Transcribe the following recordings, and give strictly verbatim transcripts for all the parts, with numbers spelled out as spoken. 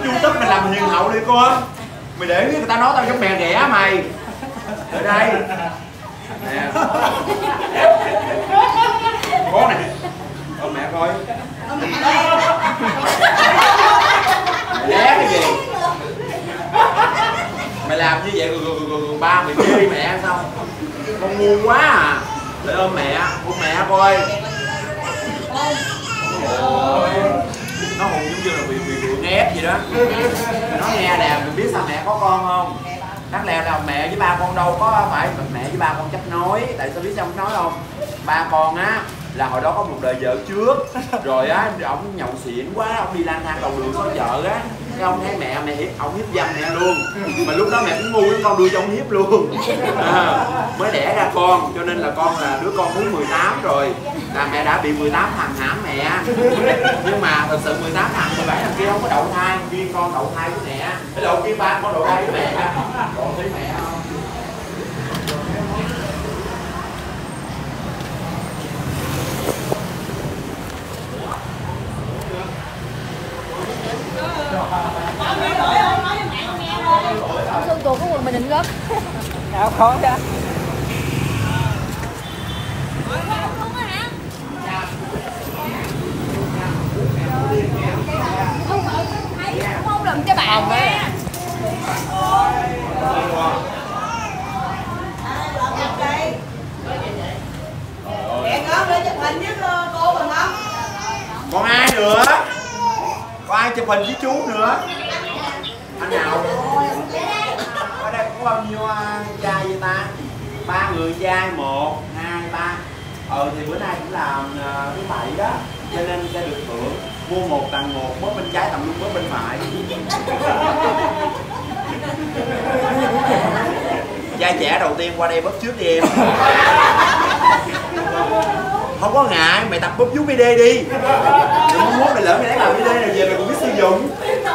YouTube mình làm hiền hậu đi con. Mày để người ta nói tao giống mẹ ghẻ mày. Ở đây nè con này con mẹ coi ghé cái gì mày làm như vậy rồi, rồi, rồi, rồi ba mày chê mẹ sao con ngu quá à. Để ôm mẹ ôm mẹ coi nó hùng giống như là bị bị gượng ép gì đó. Nó nghe nè mình biết sao mẹ có con không, đáng lẽ là mẹ với ba con đâu có phải mẹ với ba con chấp nối. Tại sao biết sao không nói không, ba con á là hồi đó có một đời vợ trước rồi á ông nhậu xỉn quá ông đi lang thang đầu đường có vợ á cái ông thấy mẹ mẹ hiếp ông hiếp dâm mẹ luôn mà lúc đó mẹ cũng ngu với con đưa cho ông hiếp luôn à, mới đẻ ra con cho nên là con là đứa con thứ mười tám rồi là mẹ đã bị mười tám thằng hãm mẹ. Nhưng mà thật sự mười tám thằng mười bảy thằng kia không có đậu thai, riêng con đậu thai với mẹ. Cái đầu kia ba con đậu thai với mẹ còn thấy mẹ không. Xuân tuột có quần mình định gấp. Nào khó ra. Không đừng cho bạn nha. Mẹ con lên chụp hình với cô bằng không? Còn ai nữa? Có ai chụp hình với chú nữa? Anh nào? Ở đây có bao nhiêu trai vậy ta? Ba người trai, một, hai, ba. Ờ thì bữa nay cũng làm thứ bảy đó, cho nên sẽ được thưởng mua một tặng một, bớt bên trái tặng luôn bớt bên phải. Trai trẻ đầu tiên qua đây bóp trước đi em. Không có ngại, mày tập bóp vú bê đê đi. Đừng muốn mày lỡ mày lấy làm bê đê rồi về mày cũng biết sử dụng.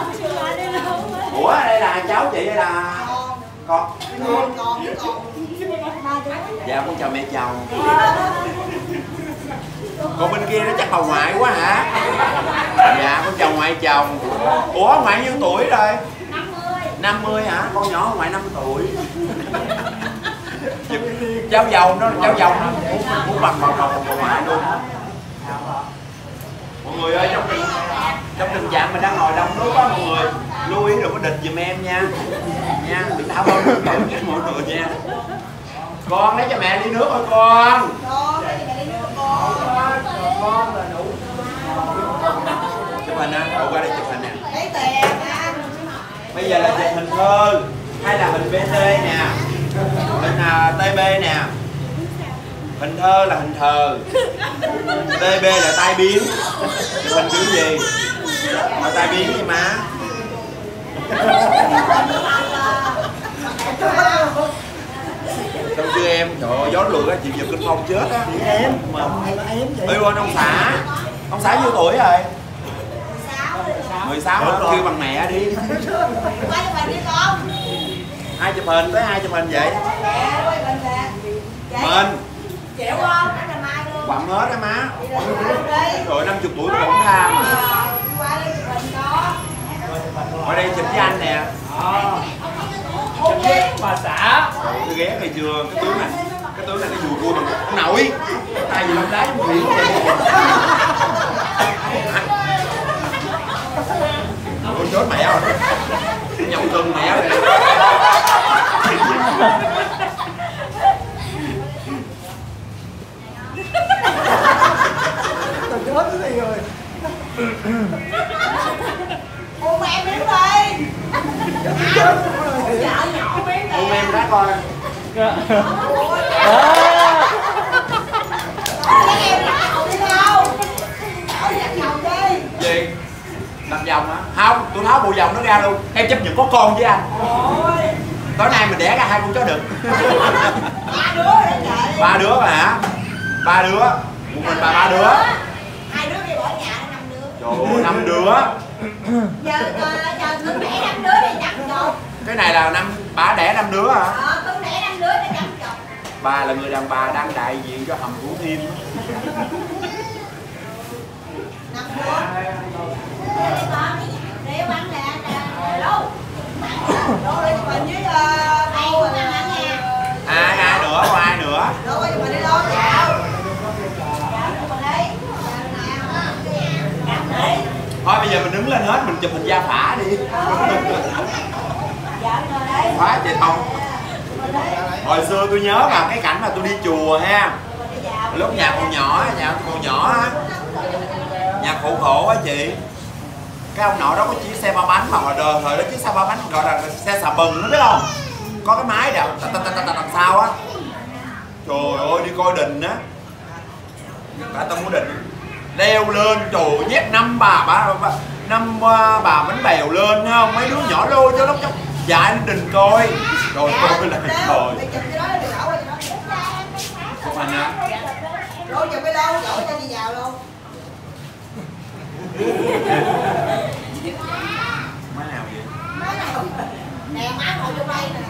Ủa đây là cháu chị hay là con? Dạ con chào mẹ chồng. Còn bên kia nó chắc bà ngoại quá hả? Dạ con chào ngoại chồng. Ủa ngoại nhiêu tuổi rồi? năm mươi hả? Con nhỏ ngoại năm tuổi. Cháu dâu nó cháu dâu nó muốn, muốn bằng bằng bằng bà ngoại luôn. Mọi người ơi, trong trong tình trạng mình đang ngồi đông đúc á mọi người, lưu ý đừng có địch giùm em nha. Nha, đừng thả bom nước bẩn cho mọi người nha. Con lấy cho mẹ ly nước thôi con. Con lấy cho mẹ ly nước con. Con là đủ. Chụp hình á, cậu qua đây chụp hình nè. Lấy tiền nha. Bây giờ là chụp hình thơ hay là hình bê tê nè. Hình à, tê bê nè. Hình thơ là hình thờ. tê bê là tai biến. Chụp hình kiểu gì? Là tai biến gì má? Xong chưa em? Trời ơi, gió lùi á, chịu giật kinh phong chết á. Em mà em vậy. Ê quên ông xã. Ông xã nhiêu tuổi rồi? mười sáu hả? Kêu bằng mẹ đi. Quay chụp hình đi con. Ai chụp hình? Tới ai chụp hình vậy? Mẹ quay hình nè. Mình. Chịu không? Anh là mai luôn. Quặn hết á má. Đi. Rồi năm mươi tuổi tôi còn tham mà. Qua đây chụp hình con. Ở đây chụp với anh nè. Không đi. Bà xã. Tôi ghé ngày chưa? Cái tướng này. Cái tướng này cái dù cua mà. Ông nội. Tay gì lông đáy không hiểu. Ôi chết mẹ rồi. Nhậu cưng mẹ rồi. Tôi chết cái gì rồi. Ôm em miếng đi. Vợ nhỏ miếng đi. Ôm em cái coi. Em đặt vòng đi đâu? Đặt vòng đi. Gì? Đặt vòng hả? Không, tôi tháo bộ vòng nó ra luôn. Em chấp nhận có con với anh. Ôi. Tối nay mình đẻ ra hai con chó đực. Ba đứa rồi đó trời. Ba đứa mà hả? Ba đứa. Một mình bà ba đứa. Hai đứa đi bỏ nhà năm đứa. Trời ơi, năm đứa. Giờ giờ cưng đẻ năm đứa thì chắc chồng. Cái này là năm bà đẻ năm đứa hả? Ờ, cưng đẻ năm đứa thì chắc chồng. Bà là người đàn bà đang đại diện cho hầm Thủ Thiêm. Năm đứa. Đi con, đi quăng nè. đứng lên hết, mình chụp hình gia phả đi. Quá chị Thông. Hồi xưa tôi nhớ mà cái cảnh mà tôi đi chùa ha, lúc nhà còn nhỏ, nhà còn nhỏ á, nhà khổ khổ á chị. Cái ông nội đó có chiếc xe ba bánh mà hồi đời thời đó chiếc xe ba bánh gọi là xe xà bừng đó biết không? Có cái máy đạp đằng sau á. Trời ơi đi coi đình á. Cả tao muốn định leo lên trời nhét năm bà bà, bà năm bà bánh bèo lên thấy không, mấy đứa nhỏ lôi cho lóc chóc dạy lên đình coi rồi coi là trời không anh á rồi chụp cái đâu đổ cho đi vào luôn má nào vậy má nào nè má ngồi trong đây nè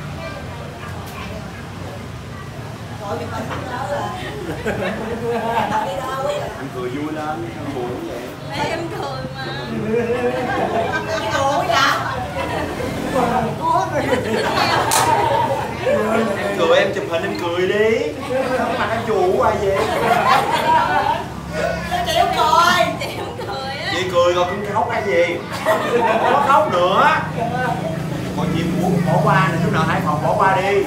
ngồi chụp hình đó là anh cười vui lên anh buồn cũng vậy em cười mà cái đồ vậy em cười em chụp hình em cười đi mà anh chủ ai vậy chị không cười chị không cười á chị cười rồi cũng khóc hay gì không có khóc nữa còn chị muốn bỏ qua này chú nào Hải Phòng bỏ qua đi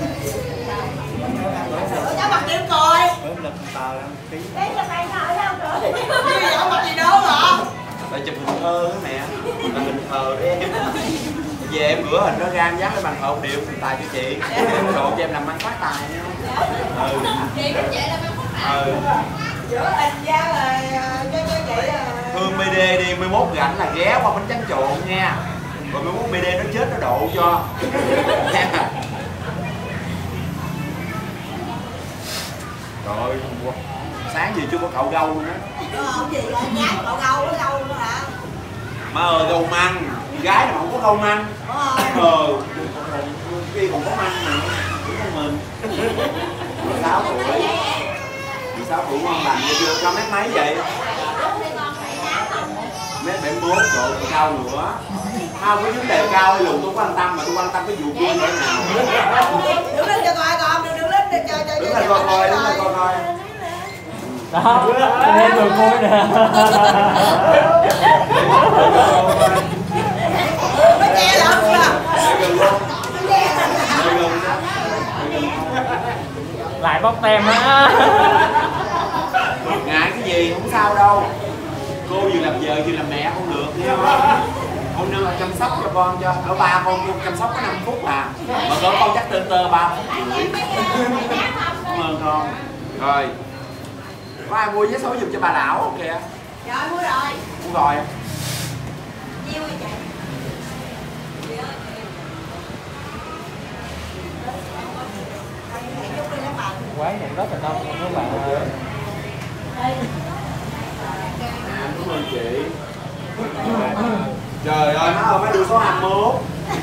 cháu mặt chị không cười bớm lực tờ ra tí. cái cho mày ngồi đâu rồi cái gì mặt gì đâu hả để chụp hình thơ đó mẹ là hình thờ đấy em về em rửa hình nó ra em dán lên bàn thờ một điệu thành tài cho chị đồ cho em làm ăn phát tài nha ừ chị cũng vậy là em không phải ừ rửa hình ra rồi cho cho chị thương bê đê đi, mai mốt rảnh là ghé qua bánh tráng trộn nha rồi mai mốt bê đê nó chết nó độ cho nha. Trời ơi sáng gì chưa có cậu gâu luôn á không gì vậy nhát cậu gâu nó gâu nữa hả má ơi gâu măng gái mà không có gâu măng ờ kia còn có măng mà đúng không mình mười sáu tuổi mười sáu tuổi ngon lành vậy chưa cao mét mấy vậy mét bảy mốt rồi cao nữa không có vấn đề cao hay lùn tôi quan tâm mà tôi quan tâm cái vụ kia nữa nào đứng lên cho coi con đừng đứng lên để cho cho đứng lên coi coi đứng lên coi coi Đó, anh em vừa vui nè. nó che lắm kìa Lại bóc tem á. ngại cái gì không sao đâu cô vừa làm vợ vừa làm mẹ không được nha con nương là chăm sóc cho con cho ở ba con con chăm sóc có năm phút à mà cỡ con chắc tơ tơ ba phút cảm ơn con rồi có ai mua vé số giùm cho bà lão không kìa rồi mua rồi mua rồi nhiêu vậy chị Quán này rất là đông luôn các bạn ơi. cảm ơn chị trời ơi má ơi má đưa số hai mươi mốt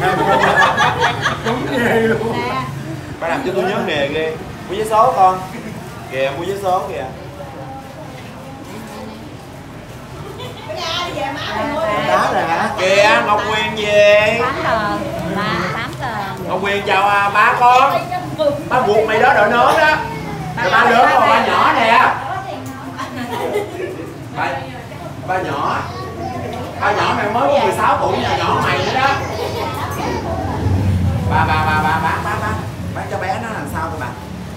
Đúng ghê luôn. bà làm cho tôi nhớ nghề ghê mua vé số con kìa mua vé số kìa Đá rồi hả? kìa Ngọc Quyền về tám tờ ba tám tờ Ngọc Quyền chào à, ba con ba buộc mày đó đội nón đó rồi ba lớn còn ba nhỏ nè ba, ba nhỏ ba nhỏ mày mới có mười sáu tuổi nhà nhỏ mày nữa đó ba ba ba ba bán bán bán bán cho bé nó làm sao thôi bà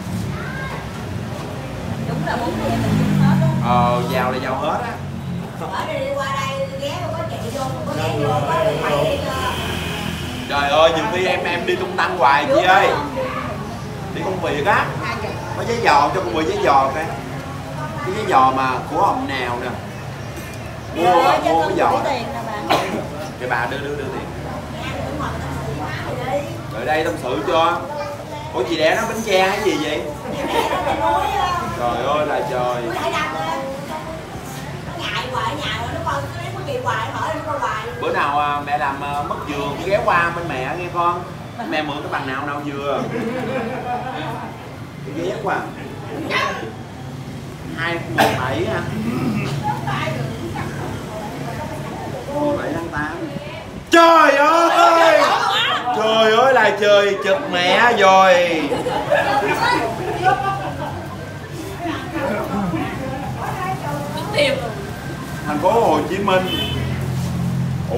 đúng là bốn mươi mình chung hết luôn ờ giàu là giàu hết á ở đây đi qua đây ghé không có chạy vô không có ghé vô có đi mày đi trời ơi nhiều khi em em đi tung tăng hoài chị ơi đi công việc á có giấy giò cho con mười giấy giò coi cái giấy giò mà của ông nào nè mua mua cái giò thì bà đưa đưa đưa tiền rồi đây tâm sự cho ủa chị đẻ nó bánh tre hay gì vậy trời ơi là trời bữa nào à, mẹ làm à, mất giường ghé qua bên mẹ nghe con mẹ mượn cái bằng nào nào vừa cái ghét quá hai mười bảy ha mười bảy tháng tám trời ơi trời ơi là trời chụp mẹ rồi tìm thành phố Hồ Chí Minh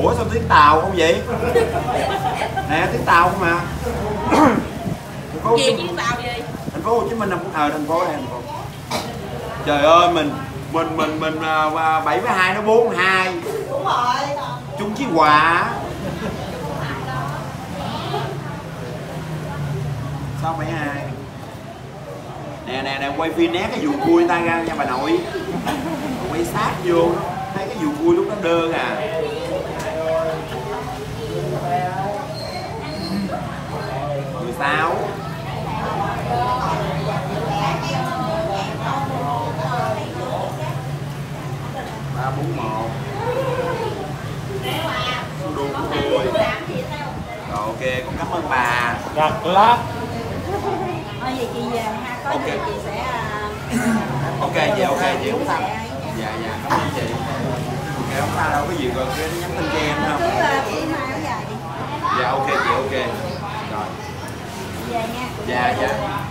Ủa sao tiếng Tàu không vậy? Nè tiếng Tàu không mà. Thành phố Hồ Gì Chí chứ Minh, tao gì? thành phố Hồ Chí Minh nằm ở thành phố này thành phố. Trời ơi mình mình mình mình à, bảy với hai nó bốn hai. Đúng rồi. Chung chí hòa. Sao bảy hai? Nè nè nè quay phim né cái vụ cui tay ra nha bà nội. Quay sát vô thấy cái vụ cui lúc nó đơ à. mười sáu ba bốn một đu của tôi. Rồi ok con cảm ơn bà. Gạt lát. Thôi vậy chị về ha, có Ok. gì chị sẽ à, Ok chị, ok chị không sao. sẽ Dạ dạ cảm ơn chị. Ok không sao đâu, cái gì rồi cái nhắn tin cho em cứ không? à, chị mai áo dài đi. Dạ ok chị, ok rồi. Về nha. Dạ dạ.